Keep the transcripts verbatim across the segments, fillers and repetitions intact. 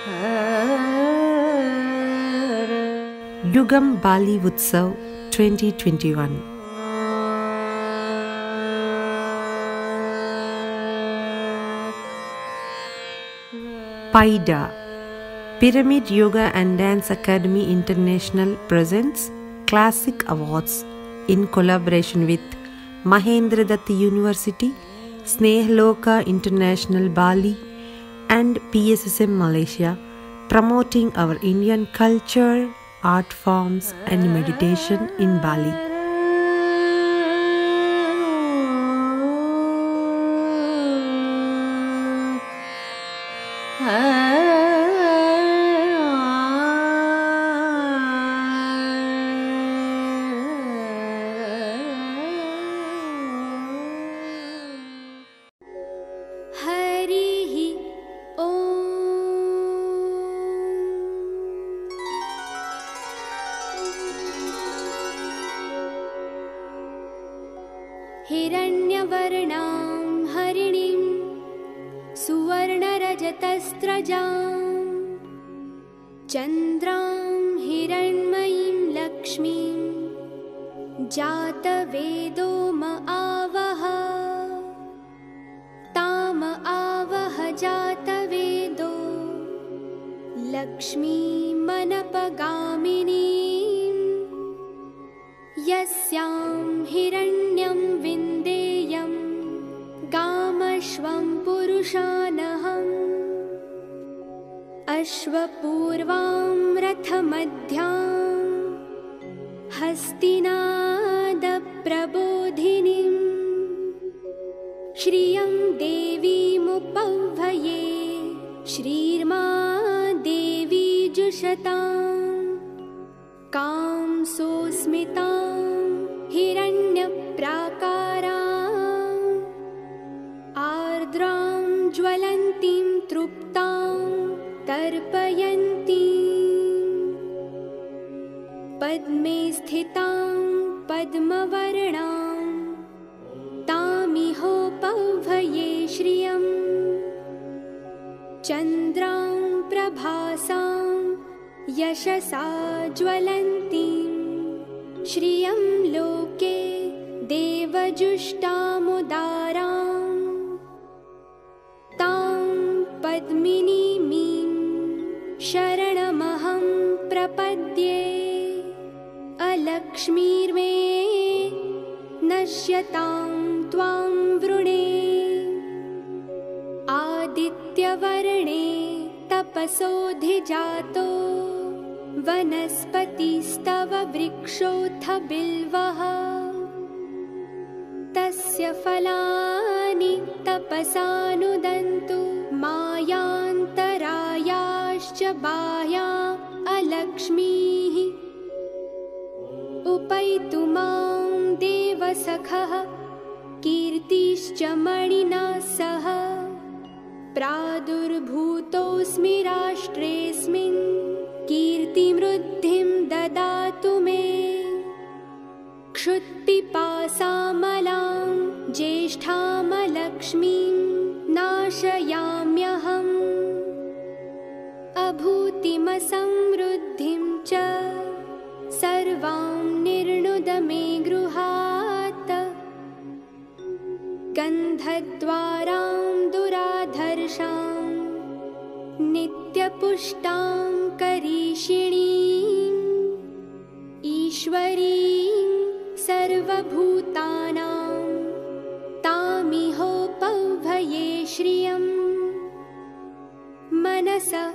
Yugam Bali Utsav twenty twenty-one. PIDA Pyramid Yoga and Dance Academy International presents Classic Awards in collaboration with Mahendra Dutt University, Snehaloka International Bali and P S S M Malaysia, promoting our Indian culture, art forms and meditation in Bali. हिरण्यवर्णां हरिणीं सुवर्णरजतस्रजां चन्द्रां हिरण्मयीं लक्ष्मीं जातवेदो म आवह ताम आवह जातवेदो लक्ष्मीमनपगामिनीं यस्यां हिरण्यं विन्देयं गामश्वं पुरुषानहम् अश्वपूर्वां रथमध्यां हस्तिनादप्रबोधिनीं श्रियं देवीमुपह्वये श्रीर्मा देवी जुषतां कां सोऽस्मितां हिरण्यप्राकारां आर्द्रां ज्वलन्तीं तृप्तां तर्पयन्तीं पद्मे स्थितां पद्मवर्णां तामिहोपह्वये श्रियं चन्द्रां प्रभासां यशसा ज्वलन्तीं श्रियं लोके देवजुष्टामुदारां तां पद्मिनीमीं शरणमहं प्रपद्ये अलक्ष्मीर्मे नश्यतां त्वां वृणे आदित्यवर्णे तपसोऽधिजातो वनस्पतिस्तव वृक्षोऽथ बिल्वः तस्य फलानि तपसानुदन्तु मायान्तरायाश्च बाह्या अलक्ष्मीः उपैतु मां देवसखः कीर्तिश्च मणिना सह प्रादुर्भूतोऽस्मि राष्ट्रेऽस्मिन् कीर्तिमृद्धिं ददातु मे क्षुत्पिपासामलां ज्येष्ठामलक्ष्मीं नाशयाम्यहम् अभूतिमसमृद्धिं च सर्वां निर्णुद मे गृहात् गन्धद्वारां दुराधर्षां नित्यपुष्टां करीषिणीं ईश्वरीं सर्वभूतानां तामिहोपह्वये श्रियं मनसा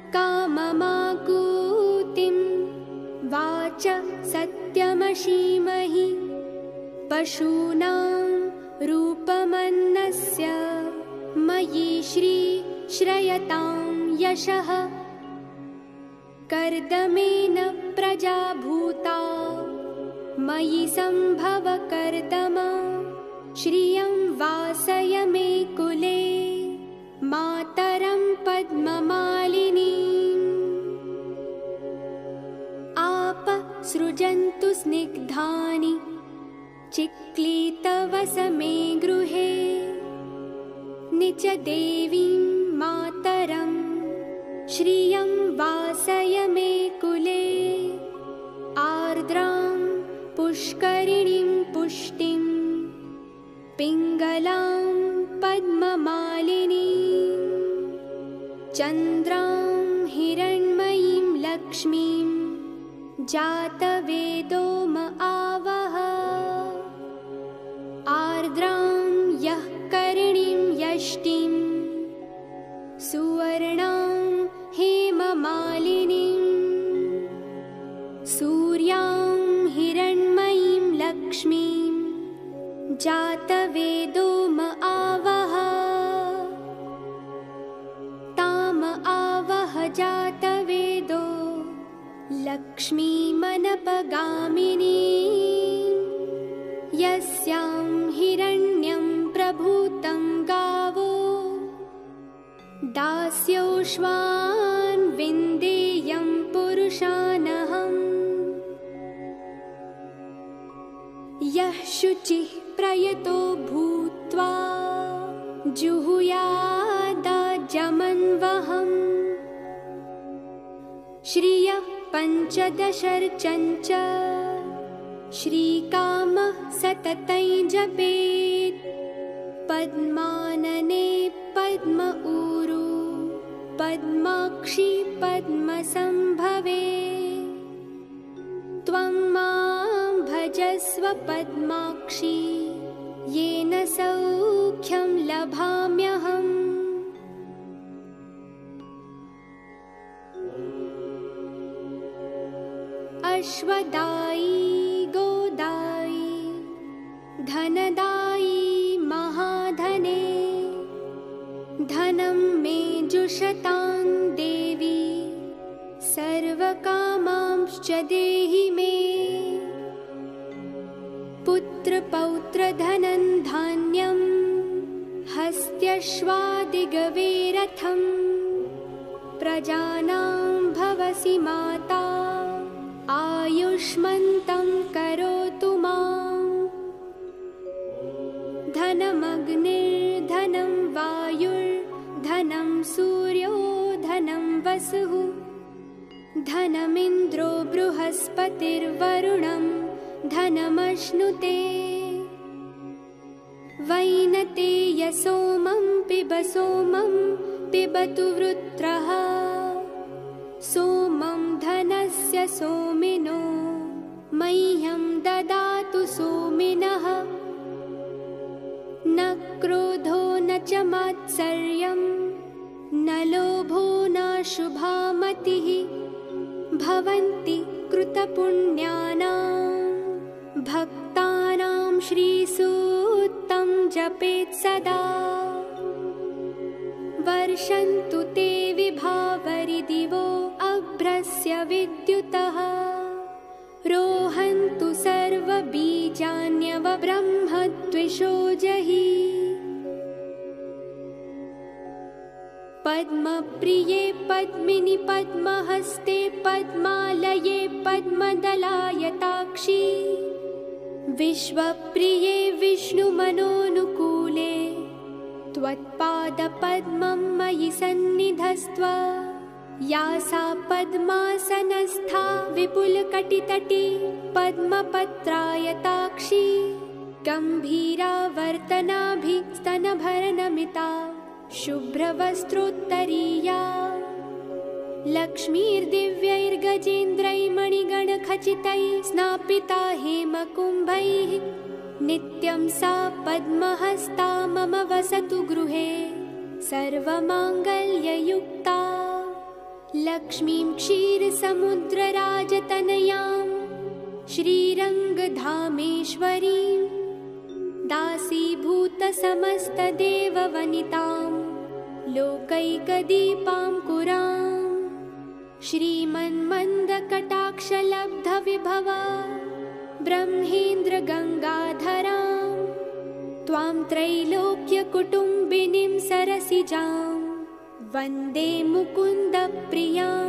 काममाकूतिं वाच सत्यमशीमहि पशूनां रूपमन्नस्य मयि श्री श्रयतां यशः कर्दमेन प्रजा भूता मयि सम्भव कर्दम श्रियं वासय मे कुले मातरं पद्ममालिनीम् आप सृजन्तु स्निग्धानि चिक्लीतवसमे गृहे निच देवीं मातरं श्रियं वासय मे कुले आर्द्रां पुष्करिणीं पुष्टिं पिङ्गलां पद्ममालिनीं चन्द्रां हिरण्मयीं लक्ष्मीं जातवेदो म आवह आर्द्रां यः करिणीं यष्टिं सुवर्णां हेममालिनीं सूर्यां हिरण्मयीं लक्ष्मीं जातवेदो म आवह ताम आवह जातवेदो लक्ष्मीमनपगामिनी यस्यां हिरण्यं प्रभूतं गावो दास्योश्वान् विन्देयं पुरुषानहम् यः शुचिः प्रयतो भूत्वा जुहुयादाजमन्वहम् श्रियः पञ्चदशर्चञ्च श्रीकामः सततं जपेत् पद्मानने पद्म ऊरु पद्माक्षी पद्मसंभवे त्वं मां भजस्व पद्माक्षी येन सौख्यं लभाम्यहम् अश्वदायी गोदायी धनदायी महाधने धनं मे जुषतां देवी सर्वकामांश्च देहि मे पुत्रपौत्रधनं धान्यं हस्त्यश्वादिगवेरथं प्रजानां भवसि माता आयुष्मन्तं करोतु माम् धनमग्निर्धनं वायुर्धनं सूर्यो धनं वसुः धनमिन्द्रो बृहस्पतिर्वरुणं धनमश्नुते वैनतेय सोमं पिब सोमं पिबतु वृत्रः सोमं धनस्य सोमिनो मह्यं ददातु सोमिनः न क्रोधो न च मात्सर्यं न लोभो न शुभा मतिः भवन्ति कृतपुण्यानां भक्तानां श्रीसूक्तं जपेत् सदा वर्षन्तु ते विभावरिदिवो अभ्रस्य विद्युतः रोहन्तु सर्वबीजान्यव ब्रह्मद्विषो जहि पद्मप्रिये पद्मिनि पद्महस्ते पद्मालये पद्मदलायताक्षी विश्वप्रिये विष्णुमनोनुकूले त्वत्पादपद्मं मयि सन्निधस्त्व या सा पद्मासनस्था विपुलकटितटी पद्मपत्रायताक्षी गम्भीरावर्तनाभिस्तनभरनमिता शुभ्रवस्त्रोत्तरीया लक्ष्मीर्दिव्यैर्गजेन्द्रैर्मणिगणखचितैः स्नापिता हेमकुम्भैः नित्यं सा पद्महस्ता मम वसतु गृहे सर्वमाङ्गल्ययुक्ता लक्ष्मीं क्षीरसमुद्रराजतनयां श्रीरङ्गधामेश्वरीं दासीभूतसमस्तदेववनितां लोकैकदीपां कुरां श्रीमन्मन्दकटाक्षलब्धविभवा ब्रह्मेन्द्रगङ्गाधरां त्वां त्रैलोक्यकुटुम्बिनीं सरसिजां वन्दे मुकुन्दप्रियां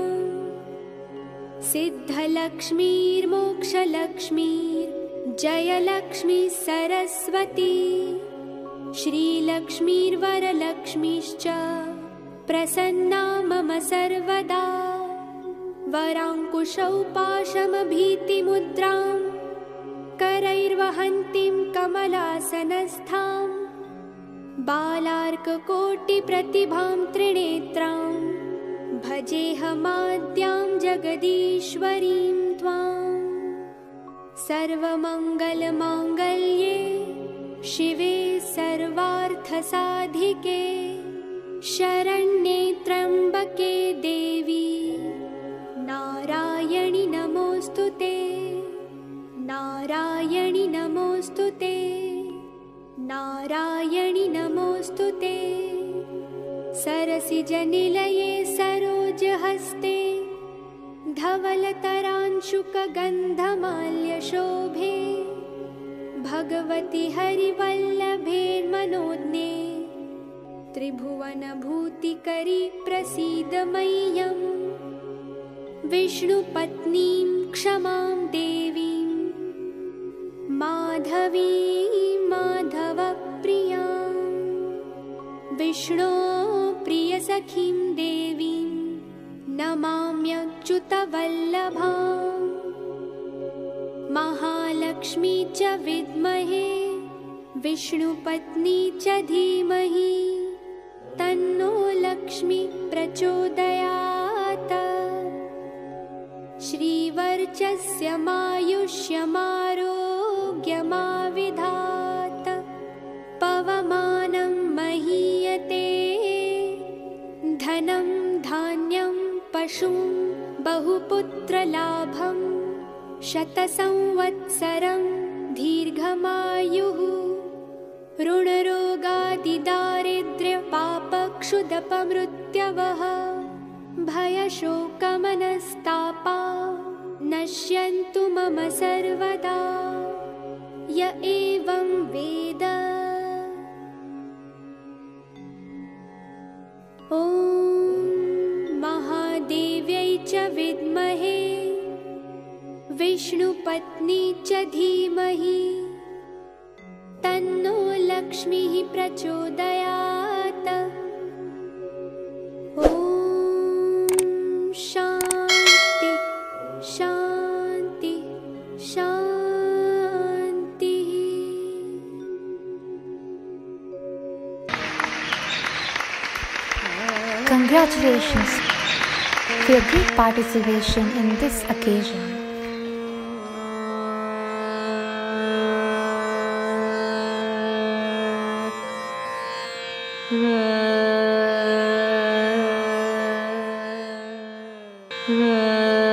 सिद्धलक्ष्मीर्मोक्षलक्ष्मीर्जयलक्ष्मी सरस्वती श्रीलक्ष्मीर्वरलक्ष्मीश्च प्रसन्ना मम सर्वदा वराङ्कुशौ पाशमभीतिमुद्रां करैर्वहन्तीं कमलासनस्थां बालार्ककोटिप्रतिभां त्रिनेत्रां भजेऽहमाद्यां जगदीश्वरीं त्वाम्। सर्वमङ्गलमाङ्गल्ये शिवे सर्वार्थसाधिके शरण्ये त्र्यम्बके देवी नारायणि नमोऽस्तुते। नारायणि नमोऽस्तुते। नारायणि नमोऽस्तुते। सरसिजनिलये सरोजहस्ते धवलतरांशुकगन्धमाल्यशोभे भगवति हरिवल्लभेर्मनोज्ञे त्रिभुवनभूतिकरी प्रसीद मह्यम्। विष्णुपत्नीं क्षमां देवीं माधवीं माधवप्रियां विष्णोप्रियसखीं देवीं नमाम्यच्युतवल्लभाम्। महालक्ष्मी च विद्महे विष्णुपत्नी च धीमहि तन्नो लक्ष्मी प्रचोदयात्। श्रीवर्चस्यमायुष्यमारोग्यमाविधात् पवमानं महीयते धनं धान्यं पशुं बहुपुत्रलाभं शतसंवत्सरं दीर्घमायुः ऋणरोगादिदारिद्र्यपापक्षुदपमृत्यवः भयशोकमनस्तापा नश्यन्तु मम सर्वदा। य एवं वेद। ॐ महादेव्यै च विद्महे विष्णुपत्नी च धीमहि तन्नो लक्ष्मीः प्रचोदयात्। ॐ शान्ति शान्ति शान्तिः। Congratulations for your great participation in this occasion. Yeah.